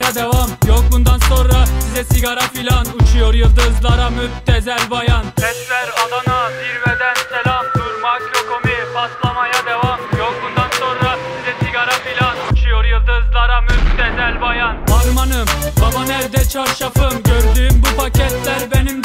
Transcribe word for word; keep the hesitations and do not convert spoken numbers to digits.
devam. Yok bundan sonra size sigara filan. Uçuyor yıldızlara müptezel bayan. Sesler Adana zirveden selam. Durmak yok omi paslamaya devam. Yok bundan sonra size sigara filan. Uçuyor yıldızlara müptezel bayan. Harmanım baba nerede çarşafım? Gördüğüm bu paketler benim